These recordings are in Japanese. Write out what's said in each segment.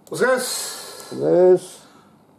お疲れです。 です。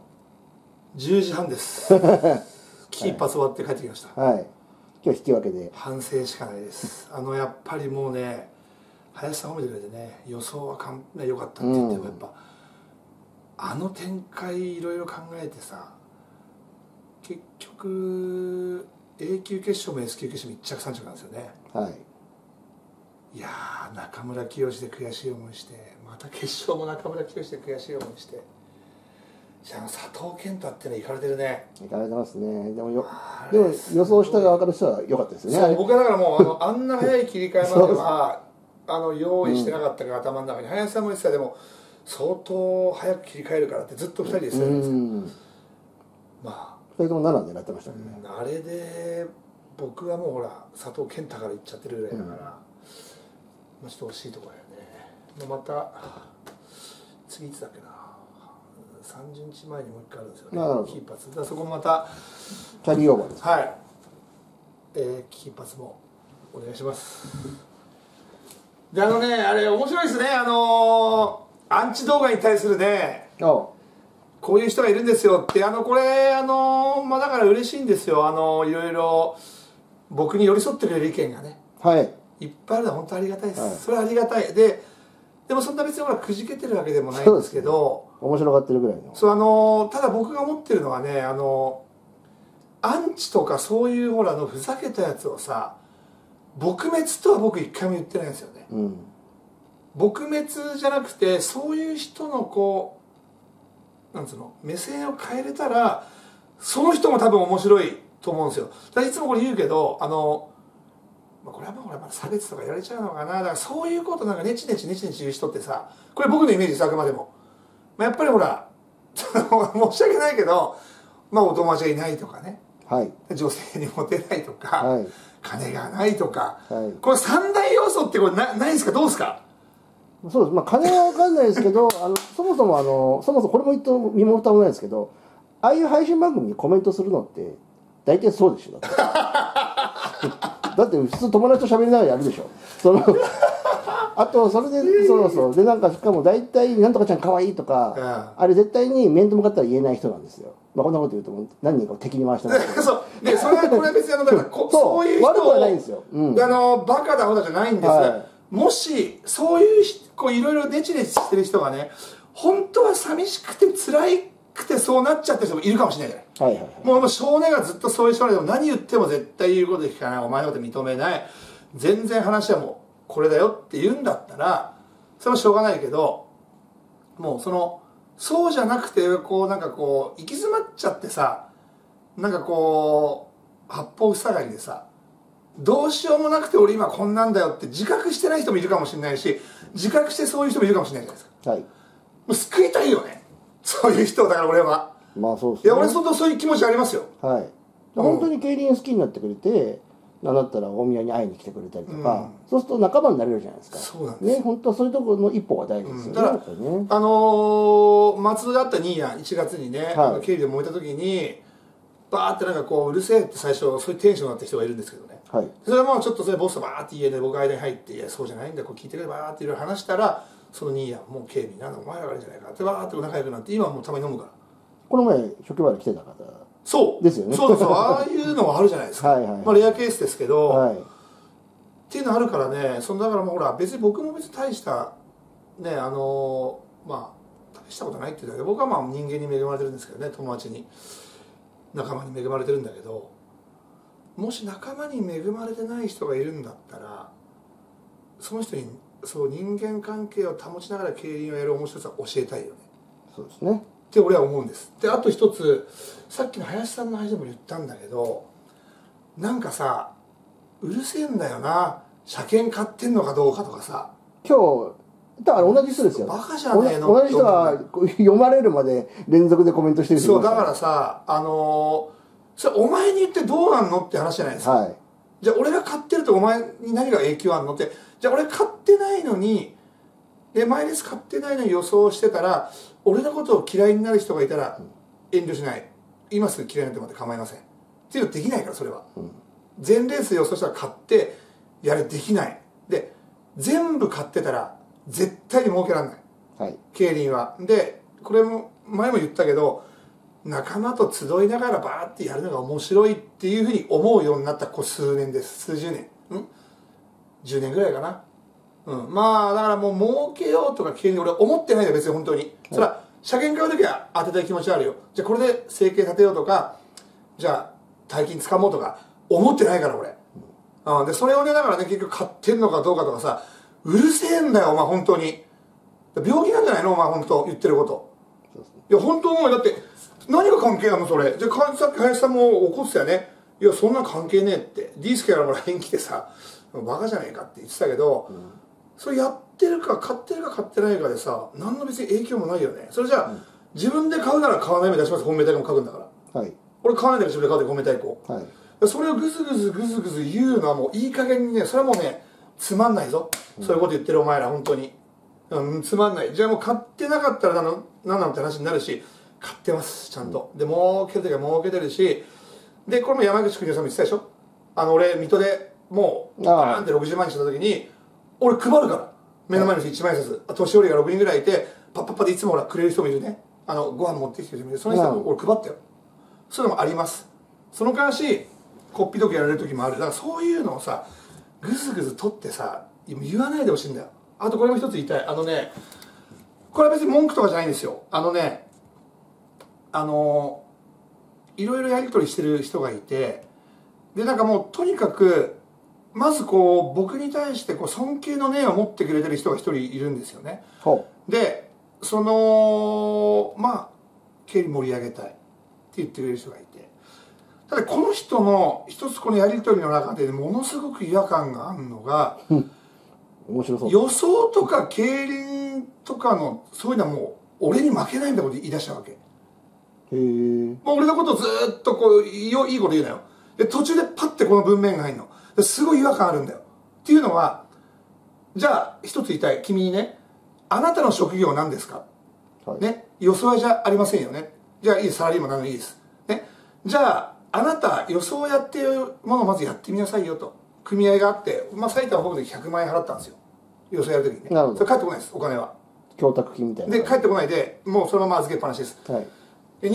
10時半です。一発終わって帰ってきました。 はい。今日引き分けで。 反省しかないです。やっぱりもうね、林さん褒めてくれてね、予想は良かったって言ってもやっぱ、あの展開いろいろ考えてさ、結局 A 級決勝も S 級決勝も1着3着なんですよね。 はい。 いやー、中村清で悔しい思いして、また決勝も中村清で悔しい思いして、佐藤健太ってのいかれてるね。 いかれてますね。でも予想した側からしたら良かったですね。 そう、僕はだからもうあんな早い切り替えまでは用意してなかったから、頭の中に林さんも言ってた。でも相当早く切り替えるからってずっと2人で言ってたんですよ。まあ 2人とも7狙ってましたね。 あれで僕はもうほら佐藤健太からいっちゃってるぐらいだから、まあちょっと惜しいところだよね。また次いつだっけな、30日前にもう一回あるんですよね、金髪。だからそこもまたキャリーオーバーです。 はい、金髪もお願いします。であれ面白いですね。アンチ動画に対するね、こういう人がいるんですよって、これまあだから嬉しいんですよ。いろいろ僕に寄り添ってくれる意見がね、 はい、 いっぱいあるのは本当ありがたいです、 はい、 それはありがたい。でもそんな別にほらくじけてるわけでもないんですけど、 面白がってるぐらいの。 そうただ僕が思ってるのはね、アンチとかそういうほらふざけたやつをさ、撲滅とは僕一回も言ってないんですよね。撲滅じゃなくて、そういう人のこうなんつうの目線を変えれたら、その人も多分面白いと思うんですよ。だからいつもこれ言うけど、これはもうほら差別とかやられちゃうのかな。だからそういうことなんかネチネチ言う人ってさ、これ僕のイメージです、あくまでも。やっぱりほら申し訳ないけど、まあお友達がいないとかね、 はい、 女性にモテないとか、 はい、 金がないとか、 はい、 これ三大要素ってこれないですか、どうですか。 そうです。まあ金は分かんないですけどそもそもこれも言って身も蓋もないですけど、ああいう配信番組にコメントするのって大体そうでしょ。だって普通友達と喋りながらやるでしょ。あとそれででなんかしかも大体「なんとかちゃんかわいい」とか、あれ絶対に面と向かったら言えない人なんですよ。まあこんなこと言うと何人か敵に回してますけどそうで、これは別にだからそういう人悪くはないんですよ。 バカだほどじゃないんです、もしそういうこういろいろネチネチしてる人がね、本当は寂しくて辛いくてそうなっちゃってる人もいるかもしれないじゃない。もう少年がずっとそういう人でも何言っても絶対言うこと聞かない、お前のこと認めない、全然話はもうこれだよって言うんだったら、それはしょうがないけど、もうそうじゃなくて、こうなんかこう行き詰まっちゃってさ、なんかこう八方塞がりでさ、どうしようもなくて俺今こんなんだよって自覚してない人もいるかもしれないし、自覚してそういう人もいるかもしれないじゃないですか。もう救いたいよね、そういう人だから俺は。 まあそうですね。 いや俺相当そういう気持ちありますよ。 本当に競輪好きになってくれて、なんだったら大宮に会いに来てくれたりとか、そうすると仲間になれるじゃないですか。 そうなんですね、本当はそういうところの一歩が大事ですよね。 だから松戸であった新谷、1月にね、経理で燃えた時にバーってなんかこううるせえって最初そういうテンションになった人がいるんですけどね、それはもうちょっとそれボスとバーって家で僕が間に入って「いやそうじゃないんだ、こう聞いてくれ」バーっていろいろ話したら、その新谷もう警備なんだお前らがあるんじゃないかってバーって仲良くなって、今もうたまに飲むから。 この前職場で来てた方そうですよね。 そうああいうのはあるじゃないですか。まあレアケースですけど、っていうのあるからね。だからもうほら別に僕も別に大したね、まあ大したことないっていうだけで、僕はまあ人間に恵まれてるんですけどね、友達に仲間に恵まれてるんだけど、もし仲間に恵まれてない人がいるんだったら、その人にそう人間関係を保ちながら競輪をやる面白さを教えたいよね。 そうですねって俺は思うんです。であと一つ、さっきの林さんの話でも言ったんだけど、なんかさうるせえんだよな、車検買ってんのかどうかとかさ。 今日だから同じ人ですよ。 バカじゃねえの。 同じ人が読まれるまで連続でコメントしてる人いました。 そうだからさ、それお前に言ってどうなんのって話じゃないですか。じゃあ俺が買ってるとお前に何が影響あるのって。じゃあ俺買ってないのに、マイレース買ってないのに予想してたら、俺のことを嫌いになる人がいたら遠慮しない、今すぐ嫌いになってもらって構いませんっていうのできないから。それは全レース予想したら買ってやれ、できない。で全部買ってたら絶対に儲けられない。 はい、 競輪は。でこれも前も言ったけど、仲間と集いながらバーってやるのが面白いっていうふうに思うようになった数年です。数十年、10年ぐらいかな。まあだからもう儲けようとか競輪俺思ってないんだよ、別に。本当に、はい、それは車検買う時は当てたい気持ちあるよ。じゃあこれで生計立てようとか、じゃあ大金つかもうとか思ってないから俺。でそれをね、だからね、結局買ってんのかどうかとかさ、うるせえんだよお前本当に。病気なんじゃないのお前本当言ってること。いや本当もうだって何が関係なのそれ。じゃあさっき林さんも怒ってたよね。いやそんな関係ねえって。ディースケからも LINE 来てさ、バカじゃねえかって言ってたけど、それやってるか買ってるか買ってないかでさ、何の別に影響もないよね。それじゃあ、自分で買うなら買わない目出します。本命対抗も書くんだから、はい、俺買わないで自分で買うで本命対抗、はい、それをグズグズグズグズ言うのはもういい加減にね、それはもうねつまんないぞ、そういうこと言ってるお前ら本当に、つまんない。じゃあもう買ってなかったら何なのって話になるし、買ってますちゃんと。で儲ける時は儲けてるし、でこれも山口邦夫さんも言ってたでしょ。俺水戸でもうバーンって60万にした時に俺配るから、目の前の人1万円ずつ、年寄りが6人ぐらいいて、パッパッパでいつもほらくれる人もいるね。ご飯持ってきてる人もいる。その人も俺配ったよ。そういうのもあります。その代わしこっぴどくやられる時もある。だからそういうのをさグズグズ取ってさ言わないでほしいんだよ。あとこれも一つ言いたい。これは別に文句とかじゃないんですよ。いろいろやり取りしてる人がいて、でなんかもうとにかくまずこう僕に対してこう尊敬の念を持ってくれてる人が一人いるんですよね。でまあ経理盛り上げたいって言ってくれる人がいて、ただこの人の一つこのやり取りの中でものすごく違和感があるのが、 面白そう。 予想とか競輪とかのそういうのはもう俺に負けないみたいなこと言い出したわけ。へえ。もう俺のことをずっとこういいこと言うなよ。で途中でパッてこの文面が入るの。すごい違和感あるんだよ。っていうのは、じゃあ一つ言いたい。君にね、あなたの職業は何ですか、はい、ね、装いじゃありませんよね。じゃあいいです、サラリーマンなのいいです、ね、じゃああなた装いやってるものをまずやってみなさいよと。組合があって、埼玉僕で100万円払ったんですよ、装いやる時にね。それ帰ってこないです、お金は。 供託金みたいなで帰ってこないで、もうそのまま預けっぱなしです、はい、で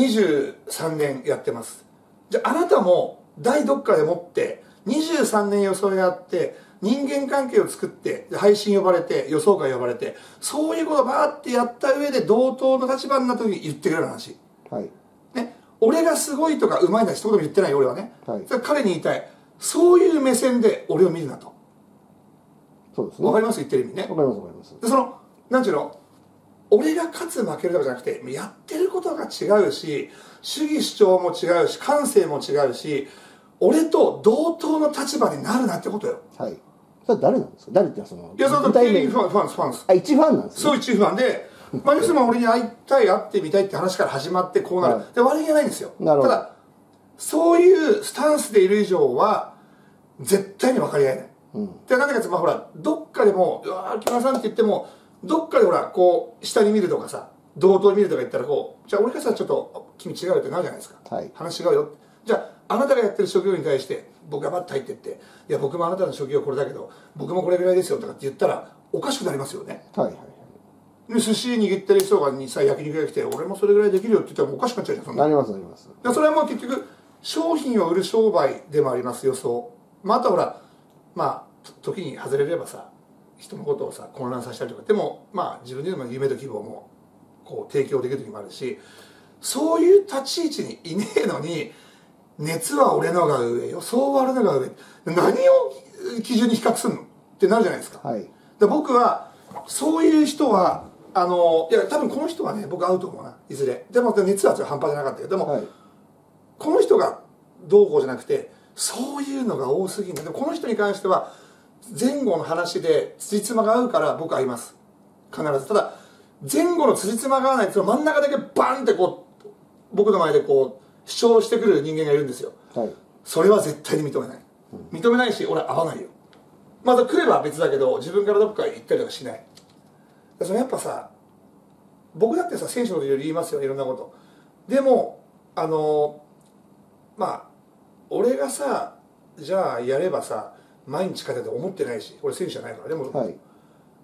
23年やってます。じゃああなたも第どっかでもって23年装いやって人間関係を作って配信呼ばれて予想会呼ばれて、そういうことをバーってやった上で同等の立場になった時に言ってくれる話、はいね、俺がすごいとかうまいな一言も言ってない俺はね、はい、それ彼に言いたい。そういう目線で俺を見るなと。 そうですね、 わかります言ってる意味ね。 わかりますわかります。 でなんちゅうの、俺が勝つ負けるとかじゃなくてやってることが違うし、主義主張も違うし感性も違うし、俺と同等の立場になるなってことよ。はい。 それ誰なんですか？誰ってその。 いや、その競輪ファンです。 あ、一ファンなんですね。 そう、一ファンで、まあ、要するに俺に会ってみたいって話から始まってこうなる。はい、で、悪気はないんですよ。なるほど。ただ、そういうスタンスでいる以上は、絶対に分かり合えない。で、なんでかって、まあほら、どっかでも、うわー、木村さんって言っても、どっかでほら、こう、下に見るとかさ、同等に見るとか言ったら、こう、じゃあ俺からさ、ちょっと、君違うよってなるじゃないですか。はい。話違うよ。じゃあ、あなたがやってる職業に対して、僕がバッと入ってって、いや、僕もあなたの職業これだけど、僕もこれぐらいですよとかって言ったら、おかしくなりますよね。はいはいはい。で、寿司握ってる人がにさ、焼肉が来て、俺もそれぐらいできるよって言ったらおかしくなっちゃうじゃん、そんな。 なりますなります。 それはもう結局、商品を売る商売でもあります、予想。まあ、あとはほら、まあ、時に外れればさ、人のことをさ、混乱させたりとか、でも、まあ、自分でも夢と希望も、こう、提供できる時もあるし、そういう立ち位置にいねえのに、熱は俺のが上、予想は俺のが上、何を基準に比較するのってなるじゃないですか。はい、で僕はそういう人はいや多分この人はね僕会うと思うな、いずれ。でも熱は半端じゃなかったけど、でも、はい、この人がどうこうじゃなくてそういうのが多すぎるんだ。でもこの人に関しては前後の話で辻褄が合うから僕会います、必ず。ただ前後の辻褄が合わないその真ん中だけバンってこう僕の前でこう主張してくる人間がいるんですよ、はい、それは絶対に認めない、認めないし俺は会わないよ。また来れば別だけど自分からどっか行ったりとかしない。そのやっぱさ、僕だってさ選手のこといろいろ言いますよ、いろんなこと。でもまあ俺がさじゃあやればさ毎日勝てて思ってないし、俺選手じゃないから。でも、はい、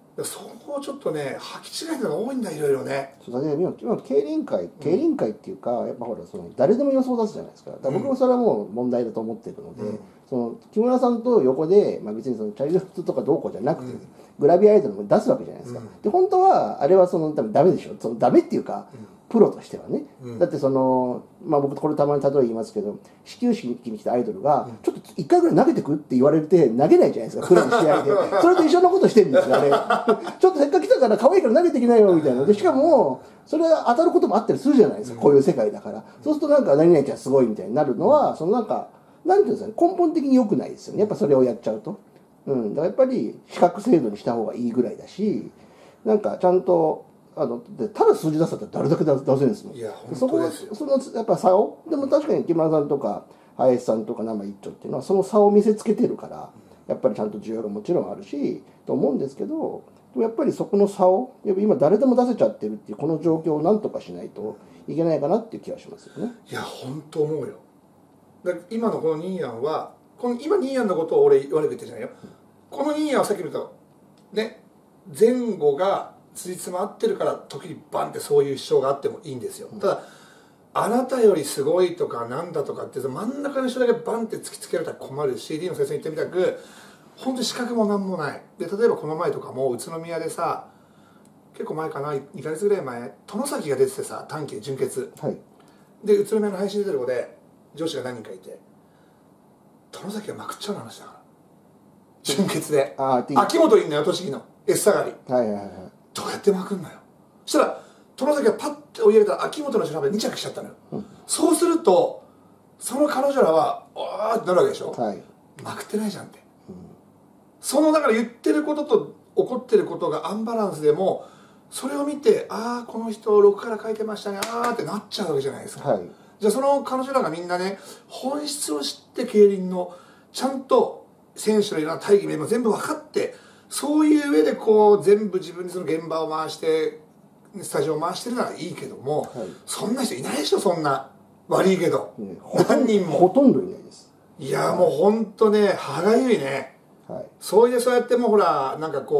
そこをちょっとね履き違えてるのが多いんだ、いろいろね。 そうだね、今競輪界っていうか、やっぱほら誰でも予想出すじゃないですか。だから僕もそれはもう問題だと思ってるので、木村さんと横で、別にチャイルドフットとかどうこうじゃなくて、グラビアアイドルも出すわけじゃないですか。で本当はあれは多分ダメでしょ。ダメっていうか、プロとしてはね。だって僕これたまに例え言いますけど、始球式に来たアイドルがちょっと1回ぐらい投げてくって言われて投げないじゃないですか、プロの試合で。それと一緒のことしてるんですよ、あれ。ちょっとせっかく来たから可愛いから投げてきなよみたいな。でしかもそれは当たることもあったりするじゃないですか、こういう世界だから。そうすると何々ちゃんすごいみたいになるのは、なんていうんですかね、根本的に良くないですよね、やっぱそれをやっちゃうと。だからやっぱり資格制度にした方がいいぐらいだし、ちゃんとただ数字出したら誰だけ出せるんですもん。 いやそこはやっぱ差を、でも確かに木村さんとか林さんとか生一丁っていうのはその差を見せつけてるから、やっぱりちゃんと需要がもちろんあるしと思うんですけど、でもやっぱりそこの差を今誰でも出せちゃってるっていうこの状況をなんとかしないといけないかなっていう気がしますよね。 いや本当思うよ。だから今のこのニーヤンは今ニーヤンのことを俺悪く言ってるじゃないよ。このニーヤンはさっき見たね、前後がつじつま合ってるから時にバンってそういう主張があってもいいんですよ。ただあなたよりすごいとかなんだとかって真ん中の人だけバンって突きつけられたら困るし、 D の先生に言ってみたく本当に資格もなんもない。で例えばこの前とかも宇都宮でさ、結構前かな、2ヶ月ぐらい前外崎が出ててさ、短期で準決、で宇都宮の配信出てる子で上司が何人かいて、外崎がまくっちゃうの話だから、準決で秋元いんのよ、栃木の S 下がり、どうやってまくんのよ。そしたら外崎がパッて追い上げたら秋元の調べで2着しちゃったのよ、そうするとその彼女らはあーってなるわけでしょ、まくってないじゃんって、だから言ってることと起こってることがアンバランスでも、それを見てああこの人6から書いてましたね、ああってなっちゃうわけじゃないですか、じゃあその彼女らがみんなね、本質を知って競輪のちゃんと選手のいろんな大義名も全部分かって、そういう上で全部自分でその現場を回してスタジオを回してるならいいけども、そんな人いないでしょ、そんな悪いけど、何人もほとんどいないです。 いやもうほんとね歯がゆいね、そうやってもうほら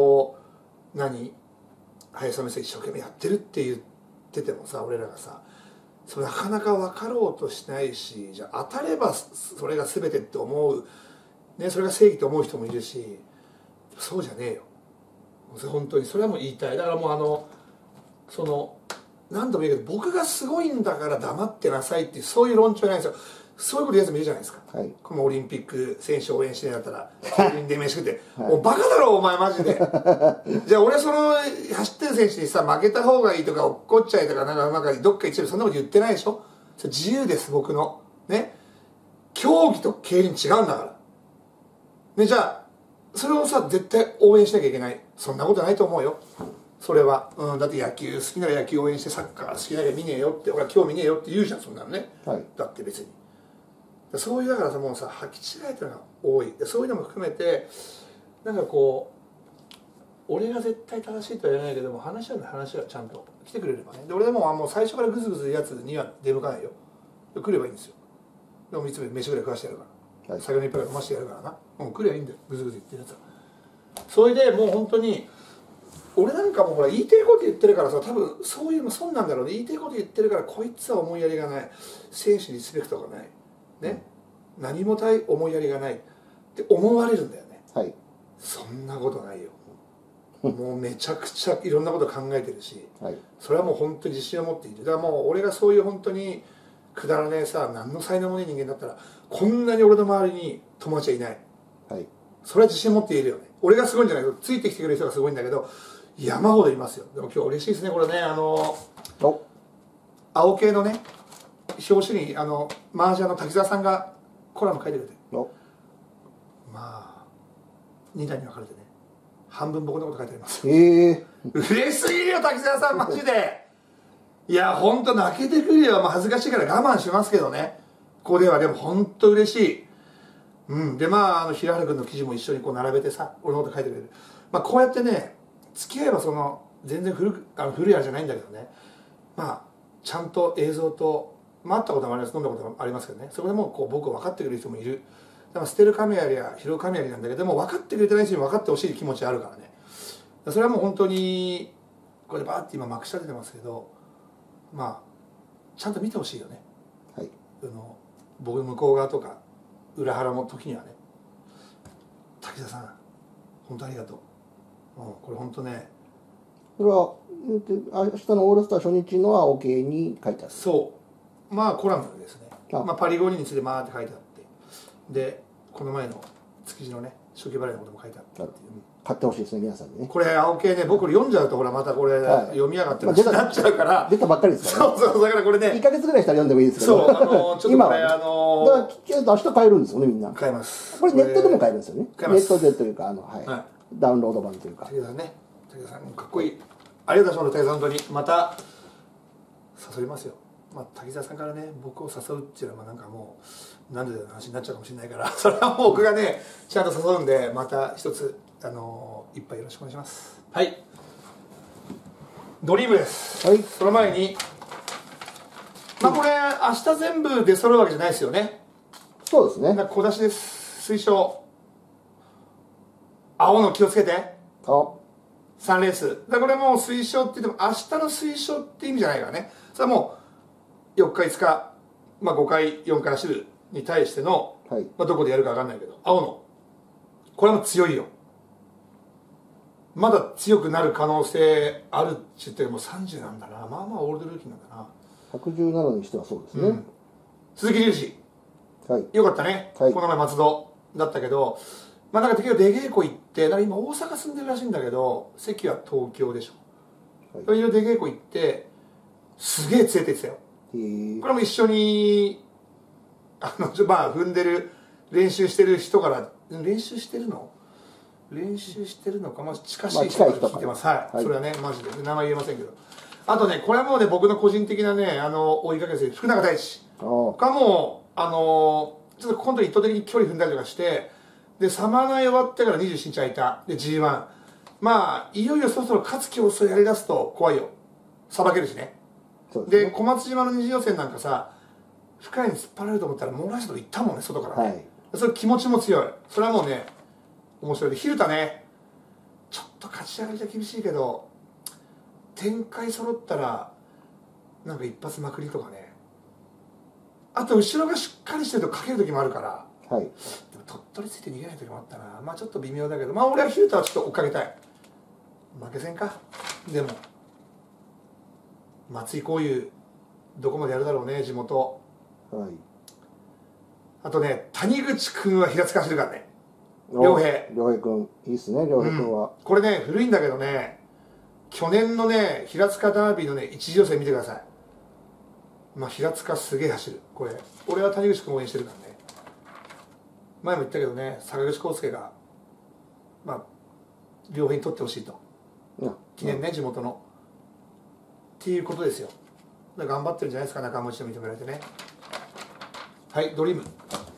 林さんの一生懸命やってるって言っててもさ、俺らがさそれなかなか分かろうとしないし、じゃあ当たればそれが全てって思う、ね、それが正義って思う人もいるし、そうじゃねえよ本当に。それはもう言いたい。だからもう何度も言うけど、僕がすごいんだから黙ってなさいっていうそういう論調じゃないんですよ。そういうこと言うやつもいるじゃないですか、このオリンピック選手を応援してんだったら競輪で飯食ってもうバカだろお前マジでじゃあ俺走ってる選手にさ負けた方がいいとか落っこっちゃいとかどっか行っちゃう、そんなこと言ってないでしょ。それ自由です、僕のね。競技と競輪違うんだからね。じゃあそれをさ絶対応援しなきゃいけない、そんなことないと思うよそれは、だって野球好きなら野球応援して、サッカー好きなら見ねえよって、俺は興味ねえよって言うじゃん、そんなのね、だって別にそういうだからさ、もうさ履き違えてるのが多い。そういうのも含めて俺が絶対正しいとは言わないけども、話はちゃんと来てくれればね。で俺でも最初からグズグズ言うやつには出向かないよ。来ればいいんですよ。でもいつも飯ぐらい食わしてやるから、酒の一杯飲ましてやるからな、もう来ればいいんだよ、グズグズ言ってるやつは。それでもう本当に俺なんかもほら言いてえこと言ってるからさ、多分そういうの損なんだろうね。言いてえこと言ってるからこいつは思いやりがない、選手にリスペクトがないね、何も思いやりがないって思われるんだよね、そんなことないよもうめちゃくちゃいろんなこと考えてるし、それはもう本当に自信を持っている。だからもう俺がそういう本当にくだらねえさ、何の才能もない人間だったらこんなに俺の周りに友達はいない、それは自信を持っているよね。俺がすごいんじゃないけど、ついてきてくれる人がすごいんだけど山ほどいますよ。でも今日嬉しいですね、これね。青系のね表紙に麻雀の滝沢さんがコラム書いてくれて、まあ2段に分かれてね、半分僕のこと書いてあります。嬉しすぎるよ滝沢さんマジで。いやほんと泣けてくるよ。恥ずかしいから我慢しますけどね、ここでは。でもほんと嬉しい。で平原君の記事も一緒に並べてさ、俺のこと書いてくれる。こうやってね付き合えば全然古いあれじゃないんだけどね、ちゃんと映像と会ったこともあります、飲んだこともありますけどね、そこでもう僕を分かってくれる人もいる。だから捨てる神谷や拾う神谷なんだけども、分かってくれてない人に分かってほしい気持ちあるからね、 それはもう本当にこれでバーって今まくし立ててますけど、まあちゃんと見てほしいよね。 はい、 僕の向こう側とか裏腹の時にはね、滝田さん本当ありがとう、これ本当ね、 それは明日のオールスター初日の青系に書いてある。 そう、まあコラムですね。まあ、パリ五輪についてバーって書いてあって、でこの前の築地のね初期払いのことも書いてあったっていう。 買ってほしいですね、皆さんにね。 これ青系ね、僕読んじゃうとほらまたこれ、読みやがってなっちゃうから、 出たばっかりですからね。そうだからこれね、 1ヶ月ぐらいしたら読んでもいいですけど、 そう、ちょっとこれだから明日買えるんですよね、みんな。 買えます。 これネットでも買えるんですよね。ネットでというかはい、 ダウンロード版というか。 武田さんね、武田さんかっこいい。ありがとうございます、武田さん、本当にまた誘いますよ。まあ滝沢さんからね僕を誘うっていうのはなんかもうなんでだよ話になっちゃうかもしれないから、それはもう僕がねちゃんと誘うんで、また一つ一杯よろしくお願いします。はい、ドリームです。はい、その前にまあこれ明日全部出揃うわけじゃないですよね。 そうですね。 小出しです。推奨青の気をつけて3レースだ。これもう推奨って言っても明日の推奨って意味じゃないからね。それはもう4日5日、まあ、5回4からシルに対しての、はい、まあ、どこでやるか分かんないけど青のこれも強いよ。まだ強くなる可能性あるって言っても30なんだな。まあまあオールドルーキーなんだな。 117にしてはそうですね、 鈴木隆二、はい、よかったね、はい、この前松戸だったけど、まあなんか結局出稽古行って、なんか今大阪住んでるらしいんだけど関は東京でしょ、はい、いろいろ出稽古行ってすげえ連れてってたよ。これも一緒にまあ踏んでる練習してる人から練習してるのか、まあ、近しい人から聞いてます。はい、はい、それはねマジで名前言えませんけど、あとねこれはもうね僕の個人的なね追いかけです。福永大地がもうちょっと今度意図的に距離踏んだりとかしてでサマーナイ終わってから27日空いたで G1、 まあいよいよそろそろ勝つ競争やりだすと怖いよ。さばけるしね。で小松島の二次予選なんかさ深いに突っ張られると思ったらもうラスト行ったもんね外からね、はい、それ気持ちも強い。それはもうね面白いで、蛭田ねちょっと勝ち上がりじゃ厳しいけど展開揃ったらなんか一発まくりとかね、あと後ろがしっかりしてるとかける時もあるから、はい、でも鳥取ついて逃げない時もあったな。まあちょっと微妙だけど、まあ俺は蛭田はちょっと追っかけたい。負けせんか。でも松井こういうどこまでやるだろうね地元、はい、あとね谷口君は平塚走るからね。良平君いいっすね。良平君は、 これね古いんだけどね去年のね平塚ダービーのね一次予選見てください。まあ平塚すげえ走る。これ俺は谷口君応援してるからね。前も言ったけどね坂口康介がまあ良平に取ってほしいと、記念ね地元のっていうことですよ。頑張ってるんじゃないですか仲間内で認められてね。はいドリーム。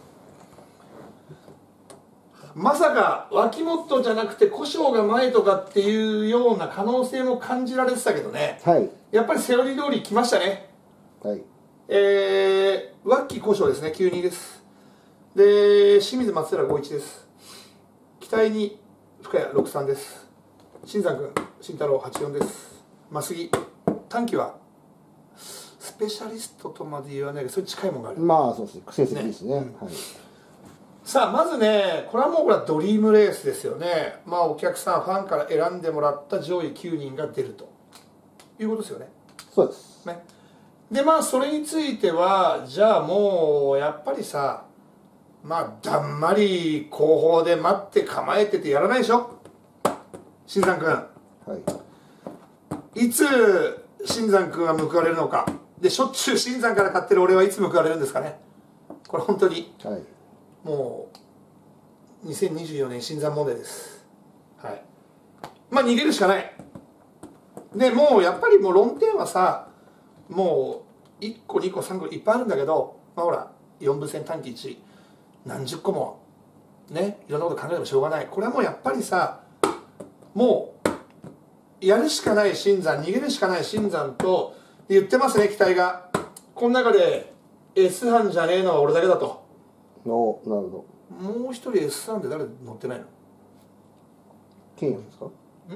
まさか脇本じゃなくて古性が前とかっていうような可能性も感じられてたけどね、はい、やっぱりセオリー通り来ましたね。はい、脇古性ですね92です。で清水松浦51です。期待に深谷63です。新山君慎太郎84です。増木短期はスペシャリストとまで言わないけどそれ近いものがある。 まあそうですね成績ですね、はい。 さあまずねこれはもうこれはドリームレースですよね。まあお客さんファンから選んでもらった上位9人が出るということですよね。 そうです、 ね、でまあそれについてはじゃあもうやっぱりさまあだんまり後方で待って構えててやらないでしょ新山君、はい、いつ新山君は報われるのかでしょっちゅう新山から買ってる俺はいつ報われるんですかね。これ本当に、はい、もう2024年新山問題です。はい。まあ逃げるしかない。でもうやっぱりもう論点はさもう1個2個3個いっぱいあるんだけど、まあほら4部戦短期1何十個もねいろんなこと考えてもしょうがない。これはもうやっぱりさもうやるしかない新山逃げるしかない新山と言ってますね期待が。この中で S 班じゃねえのは俺だけだと。 なるほど。 もう一人 S 班で誰乗ってないの？ ケンヤですか？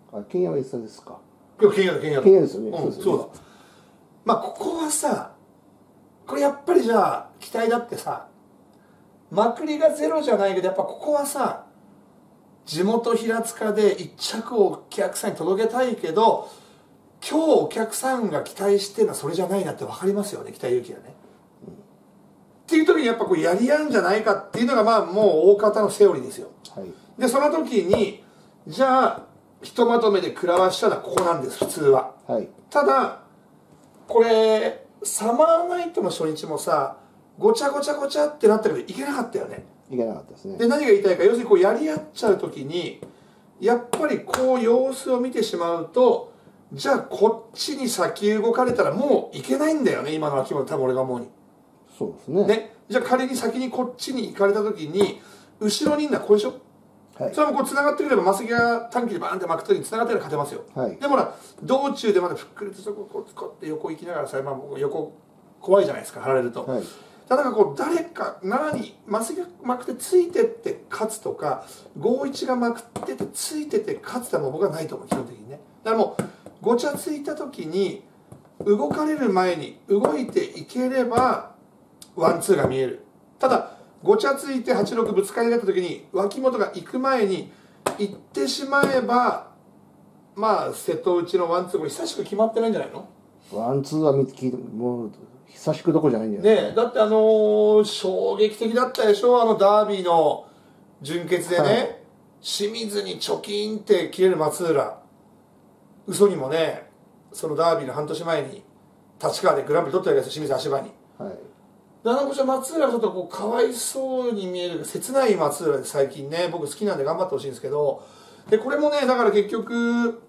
剣屋は S ですか。 剣屋ですよね。 そうだ。まあここはさ、これやっぱりじゃあ期待だってさ、まくりがゼロじゃないけど、やっぱここはさ、地元平塚で1着をお客さんに届けたいけど、今日お客さんが期待してるのはそれじゃないなって分かりますよね、期待勇気がね。っていう時にやっぱこうやり合うんじゃないかっていうのがまあもう大方のセオリーですよ。 はい、 でその時にじゃあひとまとめで食らわしたのはここなんです普通は。 はい、 ただこれサマーナイトの初日もさごちゃごちゃごちゃってなったけどいけなかったよね。 いけなかったですね。 で何が言いたいか、要するにこうやり合っちゃう時にやっぱりこう様子を見てしまうと、じゃあこっちに先動かれたらもういけないんだよね、今の秋元多分俺が思うに。 そうですね。 ね、じゃあ仮に先にこっちに行かれた時に後ろにいるのはこれでしょ。はい、それもこう繋がってくればマスギが短期でバーンって巻く時に繋がってれば勝てますよ。はい、でもほら道中でまだふっくりとそここうって横行きながらさ、まあ、横怖いじゃないですか、張られると。はい、だからこう誰か奈良にマスギが巻くてついてって勝つとか、51が巻くっててついてて勝つってもう僕はないと思う、基本的にね。だからもうごちゃついた時に動かれる前に動いていければワンツーが見える。ただごちゃついて86ぶつかりになった時に脇本が行く前に行ってしまえば、まあ瀬戸内のワンツーこれ久しく決まってないんじゃないの。 ワンツーは聞いてもう久しくどこじゃないんじゃないですか。ね、だって衝撃的だったでしょ、ダービーの準決でね、はい、清水にチョキンって切れる松浦。嘘にもね、そのダービーの半年前に立川でグランプリ取ったわけですよ、清水足場に。はい、だからこそ松浦がちょっとこうかわいそうに見える切ない松浦で最近ね、僕好きなんで頑張ってほしいんですけど、でこれもねだから結局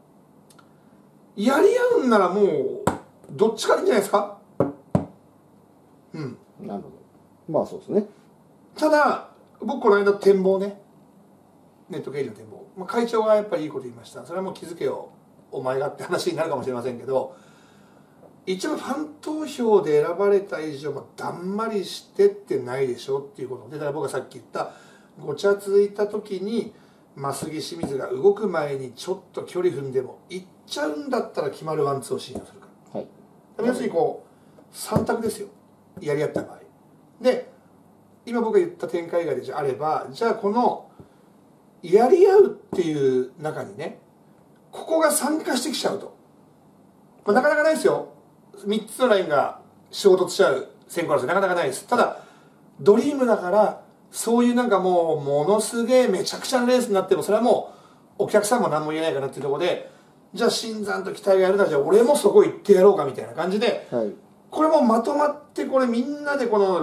やり合うんならもうどっちかでいいんじゃないですか。うん、 なるほど。まあそうですね。 ただ僕この間展望ね、ネット経理の展望、まあ、会長がやっぱりいいこと言いました。それはもう気づけよお前がって話になるかもしれませんけど、一応ファン投票で選ばれた以上だんまりしてってないでしょっていうことで、だから僕がさっき言ったごちゃついた時に増木清水が動く前にちょっと距離踏んでも行っちゃうんだったら決まるワンツーを信用するか、はい、要するにこう3択ですよ、やり合った場合で。今僕が言った展開以外であれば、じゃあこのやり合うっていう中にねここが参加してきちゃうと、まあ、なかなかないですよ。3つのラインが衝突しちゃう先行争いなかなかないです。ただドリームだからそういうなんかもうものすげえめちゃくちゃなレースになってもそれはもうお客さんも何も言えないからっていうところで、じゃあ新山と期待がやるならじゃあ俺もそこ行ってやろうかみたいな感じで、はい、これもまとまってこれみんなでこの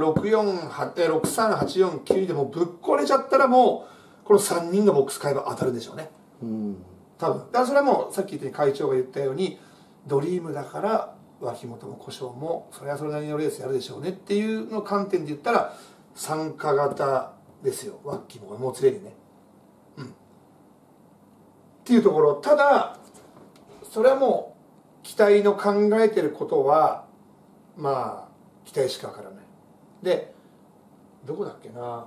638492でもうぶっこれちゃったらもうこの3人のボックス買えば当たるでしょうね。多分だからそれはもうさっき言ったように会長が言ったようにドリームだから脇本も故障もそれはそれなりのレースやるでしょうねっていうの観点で言ったら参加型ですよ、ワッキーももう常にね、うん、っていうところ。ただそれはもう期待の考えてることはまあ期待しかわからない。でどこだっけな、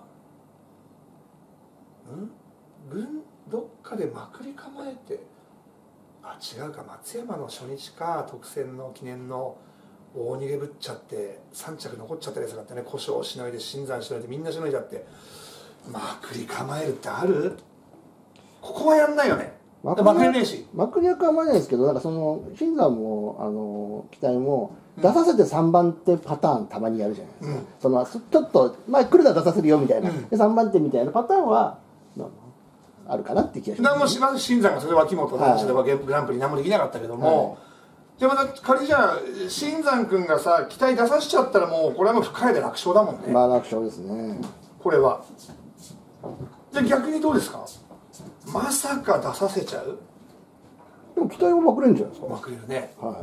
どっかでまくり構えて、あ違うか、松山の初日か特選の記念の大逃げぶっちゃって3着残っちゃったやつがあってね、故障しのいで新山しのいでみんなしのいじゃってまくり構えるってある？ここはやんないよね。まくりねえし、 まくりは構えないですけど、なんかその新山も期待も出させて3番手パターンたまにやるじゃないですか、そのちょっとまあ来るなら出させるよみたいな、で3番手みたいなパターンはあるかなって気がします、ね。 まず新山がそれで脇本の話ではグランプリ何もできなかったけども、じゃあまた仮じゃあ新山君がさ期待出させちゃったらもうこれはもう深いで楽勝だもんね。 まあ楽勝ですねこれは。じゃあ逆にどうですか、まさか出させちゃう？ でも期待はまくれるんじゃないですか。 まくれるね。はい。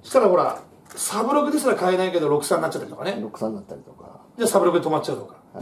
したらほらサブロクですら買えないけど63になっちゃったりとかね。 63になったりとか。 じゃあサブロクで止まっちゃうとか。はい。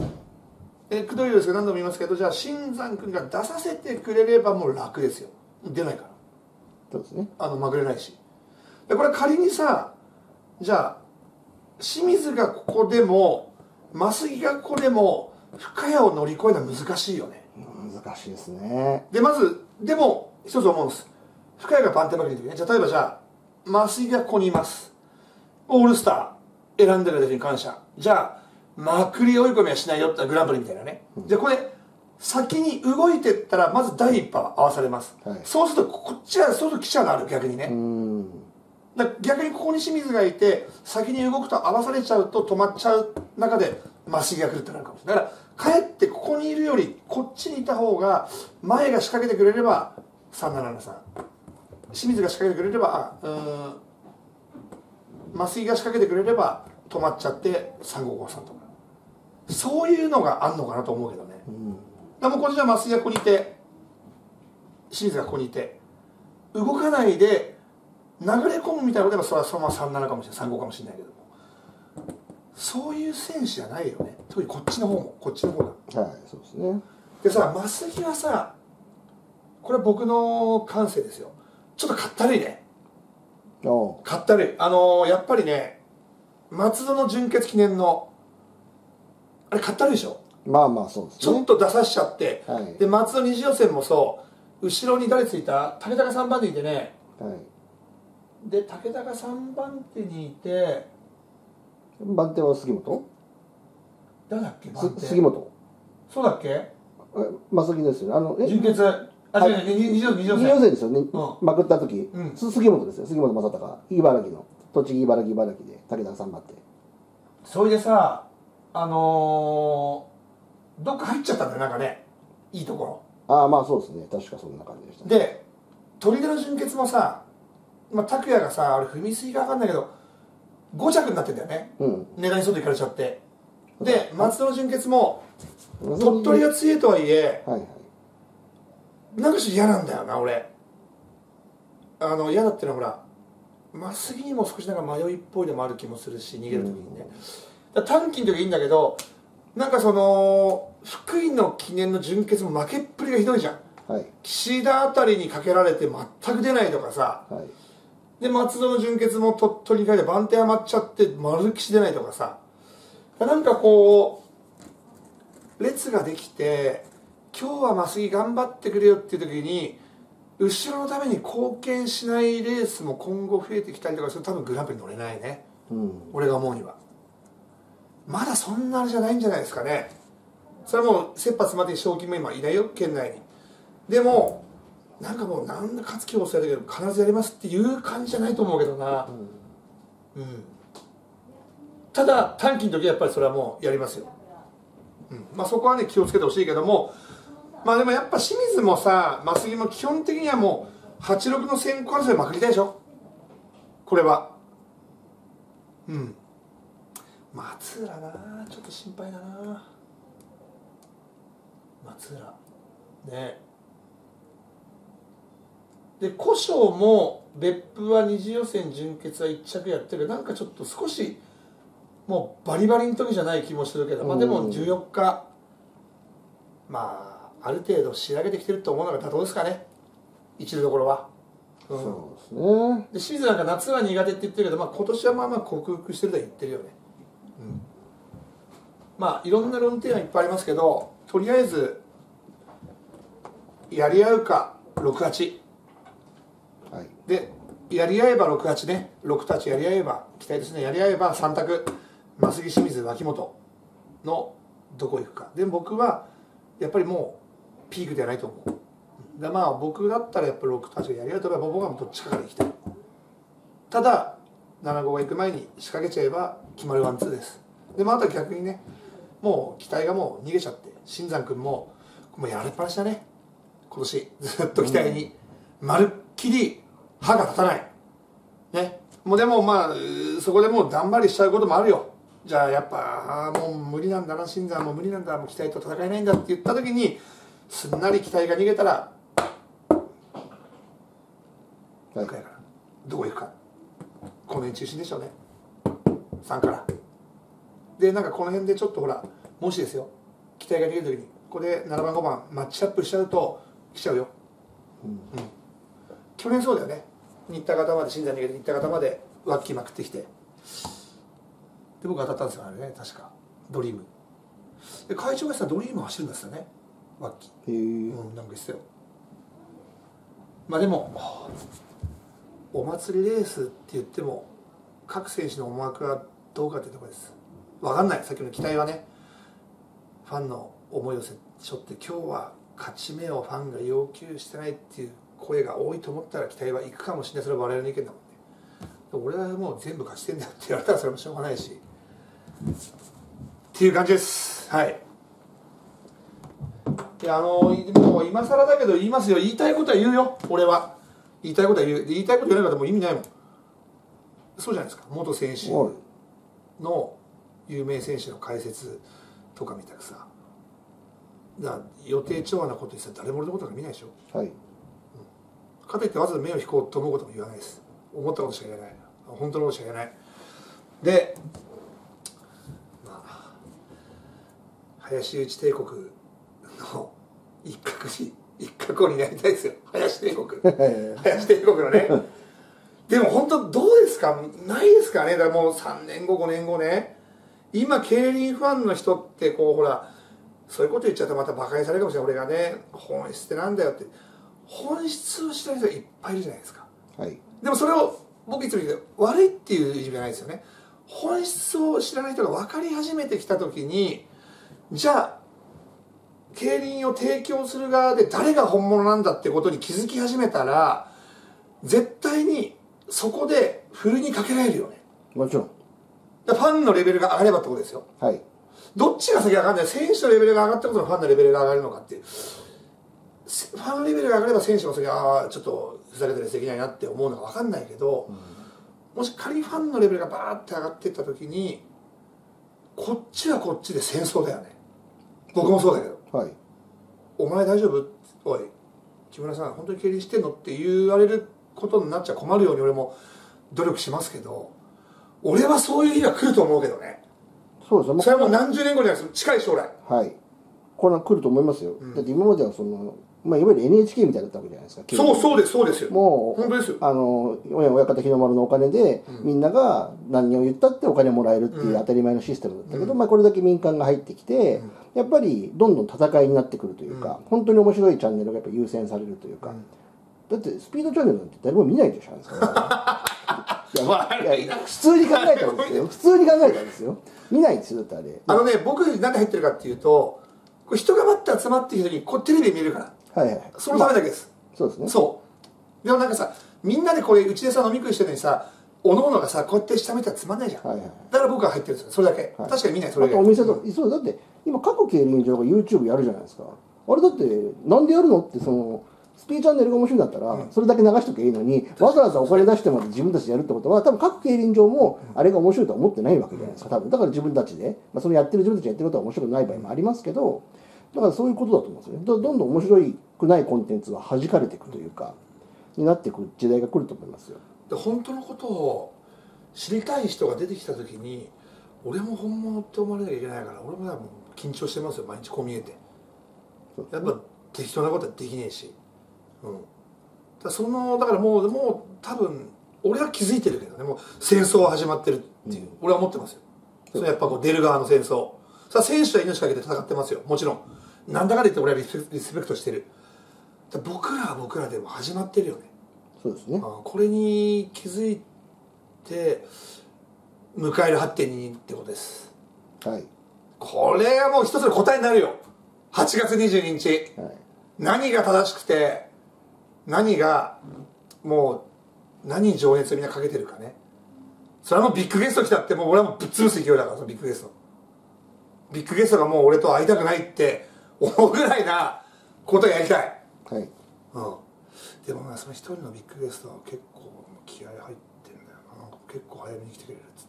くどいようですけど何度も言いますけど、じゃあ新山君が出させてくれればもう楽ですよ。出ないから。 そうですね。 まくれないし。でこれ仮にさ、じゃあ清水がここでも増木がここでも深谷を乗り越えるのは難しいよね。 難しいですね。 でまずでも一つ思うんです。深谷が番手負ける時ね、じゃあ例えばじゃあ増井がここにいます、オールスター選んでる時に感謝、じゃあまくり追い込みはしないよってグランプリみたいなね、じゃあこれ先に動いていったらまず第一波は合わされます、はい、そうするとこっちはそうすると記者がある、逆にね。逆にここに清水がいて先に動くと合わされちゃうと止まっちゃう中で増井が来るってなるかもしれない。だからかえってここにいるよりこっちにいた方が前が仕掛けてくれれば3773、清水が仕掛けてくれれば増井が仕掛けてくれれば止まっちゃって3553とか、そういうのがあんのかなと思うけどね。でもこれじゃ増井がここにいて清水がここにいて動かないで流れ込むみたいなことでそれはそのまま37かもしれない、35かもしれないけども、そういう選手じゃないよね。特にこっちの方もこっちの方が。 はい、そうですね。 でさ、増井はさ、これは僕の感性ですよ、ちょっとかったるいね。かったるい。やっぱりね、松戸の準決記念のあれかったるいでしょ。 まあまあそうですね。 ちょっと出さしちゃって、はい、で松戸二次予選もそう、後ろに誰ついた、武田が3番手にいてね、はい、で武田が3番手にいて、 番手は杉本？ 誰だっけ？ 杉本。 そうだっけ？ 増井ですよね。 準決、あ、違う、二次予選ですよね。まくった時、杉本ですよ。杉本正隆、茨城の栃木茨城で武田が3番手。 それでさ、どっか入っちゃったんだよ、なんかね、いいところ。 ああ、まあそうですね、確かそんな感じでした、 ね。で砦の準決もさ、拓也がさ、あれ踏みすぎか分かんないけど5着になってんだよね、値段に外行かれちゃって。で松戸の準決も鳥取が強いとはいえ、なんかちょっと嫌なんだよな、俺。嫌だっていうのはほら、増井にも少しなんか迷いっぽいのもある気もするし、逃げる時にね、短期の時いいんだけど、なんかその福井の記念の準決も負けっぷりがひどいじゃん、はい、岸田あたりにかけられて全く出ないとかさ、はい、で松戸の準決も鳥取に書いて番手余っちゃって丸岸出ないとかさ、なんかこう列ができて今日は増井頑張ってくれよっていう時に後ろのために貢献しないレースも今後増えてきたりとかすると多分グランプリ乗れないね、俺が思うには。まだそんなあれじゃないんじゃないですかね。それはもう切羽詰まって賞金も今いないよ、県内に。でもなんかもう何だ勝木をされたけど必ずやりますっていう感じじゃないと思うけどな、ただ短期の時はやっぱりそれはもうやりますよ、そこはね気をつけてほしいけども、でもやっぱ清水もさ増井も基本的にはもう86の先行争いまくりたいでしょ、これは。松浦な、ちょっと心配だな、松浦ね。で古性も別府は二次予選準決は1着やってるけど、なんかちょっと少しもうバリバリの時じゃない気もするけど、でも14日ある程度仕上げてきてると思うのが妥当ですかね、一流どころは。 そうですね。 で清水なんか夏は苦手って言ってるけど、今年は克服してるとは言ってるよね。いろんな論点はいっぱいありますけど、とりあえずやり合うか68、でやり合えば68ね、6たちやり合えば期待ですね、やり合えば3択、増井清水脇本のどこ行くかで、僕はやっぱりもうピークではないと思う。で僕だったらやっぱり6たちがやり合うとか、僕はどっちかから行きたい。ただ7号が行く前に仕掛けちゃえば決まるワンツーです。であとは逆にね、もう期待がもう逃げちゃって、新山君もやられっぱなしだね今年、ずっと期待に、まるっきり歯が立たないね。もうでもそこでもう頑張りしちゃうこともあるよ。じゃあやっぱもう無理なんだな、新山も無理なんだ、もう期待と戦えないんだって言った時にすんなり期待が逃げたら深谷からどこ行くか、この辺中心でしょうね、3からで、なんかこの辺でちょっとほら、もしですよ、期待ができるときにここで7番5番マッチアップしちゃうと来ちゃうよ、去年そうだよね、新田方まで、新山逃げて新田方までワッキーまくってきて、で僕当たったんですよ、あれね、確かドリームで、会長がさドリーム走るんですよね、ワッキー、なんか言ってたよ。 まあでもお祭りレースって言っても各選手の思惑はどうかというところです。分かんない。さっきの期待はね、ファンの思いを背負って今日は勝ち目をファンが要求してないっていう声が多いと思ったら期待はいくかもしれない。それは我々の意見だもんね。俺はもう全部勝ちてんだよって言われたらそれもしょうがないしっていう感じです。はい。いやもう今更だけど言いますよ。言いたいことは言うよ。俺は言いたいことは言う。言いたいこと言わなかったらもう意味ないもん。そうじゃないですか。元選手の有名選手の解説とか見たらさ、予定調和なこと言ってたら誰も俺のことが見ないでしょ。はい。かといってわざわざ目を引こうと思うことも言わないです。思ったことしか言えない。本当のことしか言えない。で、まあ林内帝国の一角を担いたいですよ。林帝国林帝国のねでも本当どうですか。ないですかね。だからもう3年後5年後ね、今競輪ファンの人ってこうほらそういうこと言っちゃったらまたバカにされるかもしれない。俺がね本質ってなんだよって本質を知らない人がいっぱいいるじゃないですか。はい、でもそれを僕いつも言うけど悪いっていう意味じゃないですよね。本質を知らない人が分かり始めてきた時にじゃあ競輪を提供する側で誰が本物なんだってことに気づき始めたら絶対にそこでふるにかけられるよね。もちろん。ファンのレベルが上がればってことですよ。はい。どっちが先上がるんだよ。選手のレベルが上がったことのファンのレベルが上がるのかっていう。ファンレベルが上がれば選手も先ちょっとふざけたりできないなって思うのか分かんないけど、もし仮にファンのレベルがバーって上がっていった時にこっちはこっちで戦争だよね。僕もそうだけど。はい。お前大丈夫？おい木村さん本当に競輪してんのって言われることになっちゃ困るように俺も努力しますけど、俺はそういう日が来ると思うけどね。そうですね。それはもう何十年後じゃないです。近い将来。はい。これは来ると思いますよ。だって今まではその、まあ、いわゆる NHK みたいだったわけじゃないですか。そうですよ。もう本当ですよ。親方日の丸のお金で、みんなが何を言ったってお金もらえるっていう当たり前のシステムだったけど、まあこれだけ民間が入ってきて、やっぱりどんどん戦いになってくるというか、本当に面白いチャンネルがやっぱ優先されるというか。だってスピードチャンネルなんて誰も見ないでしょ。普通に考えたんですよ。普通に考えたんですよ。見ないんですよ。だってあれ。僕なんで入ってるかっていうと、人がバッて集まってきた時にテレビで見れるから。はいはい。そのためだけです。そうですね。そう。でもなんかさ、みんなでこれうちでさ飲み食いしてるのにさ、おのおのがさこうやって下見たらつまんないじゃん。だから僕は入ってるんですよ。それだけ。確かに見ないそれだけ。お店とそうだって今各競輪場が YouTube やるじゃないですか。あれだってなんでやるのってその。スピーチャンネルが面白いんだったら、それだけ流しとけばいいのに、わざわざお金出してまで自分たちでやるってことは、多分各競輪場もあれが面白いとは思ってないわけじゃないですか、多分。だから自分たちで、その自分たちがやってることは面白くない場合もありますけど、だからそういうことだと思うんですよね。どんどん面白くないコンテンツは弾かれていくというか、になっていく時代が来ると思いますよ。で本当のことを知りたい人が出てきたときに、俺も本物って思われなきゃいけないから、俺も緊張してますよ、毎日こう見えて。やっぱ適当なことはできねえし。だからもう多分俺は気づいてるけどね、もう戦争は始まってるっていう、俺は思ってますよ。それやっぱ出る側の戦争さあ選手は命かけて戦ってますよ。もちろんなんだかで言って俺はリスペクトしてる。僕らは僕らでも始まってるよね。そうですね。これに気づいて迎える 8.22 ってことです。はい。これがもう一つの答えになるよ。8月22日、はい、何が正しくて何がもう何に情熱をみんなかけてるかね。それはもうビッグゲスト来たってもう俺はもうぶっ潰す勢いだから。そのビッグゲストがもう俺と会いたくないって思うぐらいなことをやりたい。はい。でもその一人のビッグゲストは結構気合入ってるんだよな。なんか結構早めに来てくれるっつって。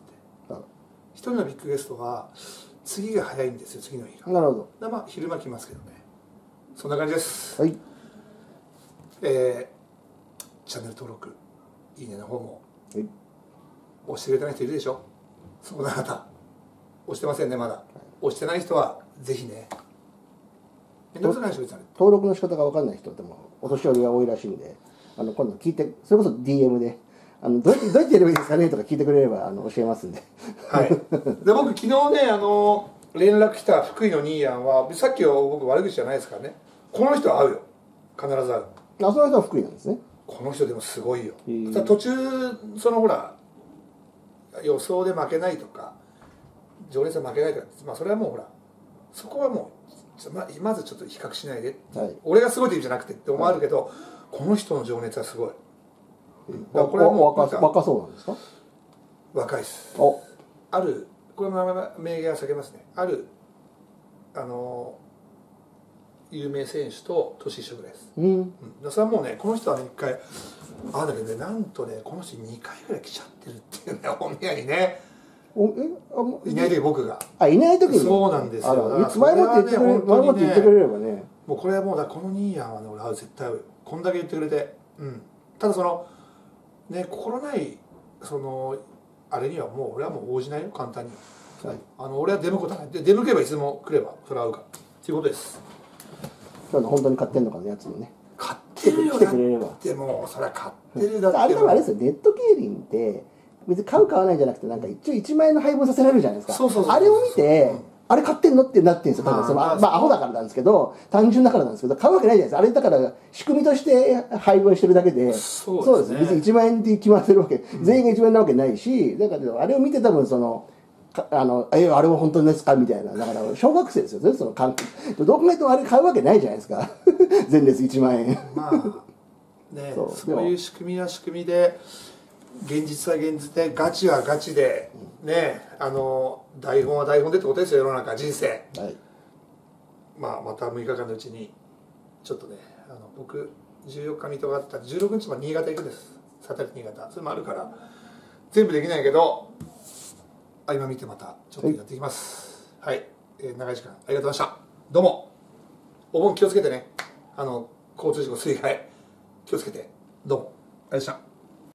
一人のビッグゲストは次が早いんですよ。次の日が。なるほど。まあ昼間来ますけどね。そんな感じです。はい。チャンネル登録いいねの方も押してくれてない人いるでしょ。そこのあなた押してませんねまだ。押してない人はぜひね。登録の仕方が分かんない人でもお年寄りが多いらしいんで、今度聞いて、それこそ DM でどうやってやればいいですかねとか聞いてくれれば教えますんで。はい。で僕昨日ね連絡来た福井の兄やんはさっきは僕悪口じゃないですからね。この人は会うよ。必ず会う。 あ、その人は福井なんですね。 この人でもすごいよ。途中そのほら予想で負けないとか情熱で負けないとか、まあそれはもうほらそこはもうまずちょっと比較しないで、はい、俺がすごいって意味じゃなくてって思われるけど、はい、この人の情熱はすごい。 これはもう若そうなんですか？ 若いです。ある、これも名言は避けますね。ある有名選手と年一緒ぐらいです。それはもうね、この人はね一回だけどね、なんとねこの人2回ぐらい来ちゃってるっていうね、お宮にね。いない時僕が。 いない時に。 そうなんですよ。 前もって言ってくれればね。 もうこれはもうこのニーヤンはね、俺は絶対こんだけ言ってくれて、ただそのね、心ないそのあれにはもう俺はもう応じないよ、簡単に。はい、俺は出向くことはない。出向けばいつでも来ればそれは合うからっていうことです。 今日の本当に買ってんのかのやつもね。 買ってるよ。 来てくれれば。 でもそれは買ってるだって。 あれ多分あれですよ、ネット競輪って別に買う買わないじゃなくて、なんか一応1万円の配分させられるじゃないですか。あれを見て、あれ買ってんのってなってるんですよ。多分アホだからなんですけど、単純だからなんですけど、買うわけないじゃないですか。あれだから仕組みとして配分してるだけで、そうですね。別に1万円って決まってるわけ、全員が1万円なわけないし、だからあれを見て多分そのあれは本当にですかみたいな、だから小学生ですよね、その感覚。どう考えてもあれ買うわけないじゃないですか。前列1万円。 まあね、そういう仕組みは仕組みで。現実は現実で、ガチはガチで、ね、台本は台本でってことですよ、世の中、人生。はい、また6日間のうちに、ちょっとね、僕、14日水戸があったら、16日まで新潟行くんです。サタリ新潟。それもあるから、全部できないけど、今見てまた、ちょっとやっていきます。はい、長い時間、ありがとうございました。どうも、お盆気をつけてね、交通事故、水害、気をつけて、どうも、ありがとうございました。